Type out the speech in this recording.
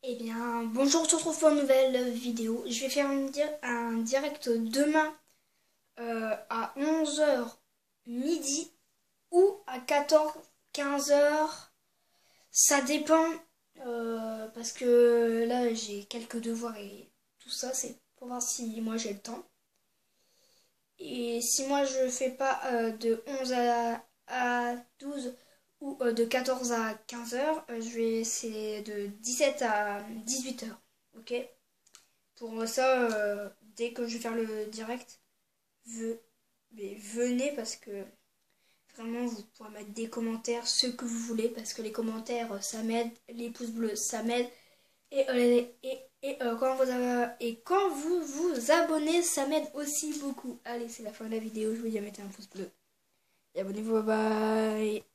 Eh bien, bonjour, on se retrouve pour une nouvelle vidéo. Je vais faire un direct demain à 11 h midi ou à 14 15 h. Ça dépend parce que là j'ai quelques devoirs et tout ça, c'est pour voir si moi j'ai le temps. Et si moi je fais pas de 11 à 12 ou de 14 à 15 h, je vais essayer de 17 à 18 h. Ok? Pour ça, dès que je vais faire le direct, mais venez parce que vraiment vous pourrez mettre des commentaires, ce que vous voulez, parce que les commentaires ça m'aide, les pouces bleus ça m'aide. Quand vous vous abonnez, ça m'aide aussi beaucoup. Allez, c'est la fin de la vidéo. Je vous dis à mettre un pouce bleu. Et abonnez-vous, bye bye.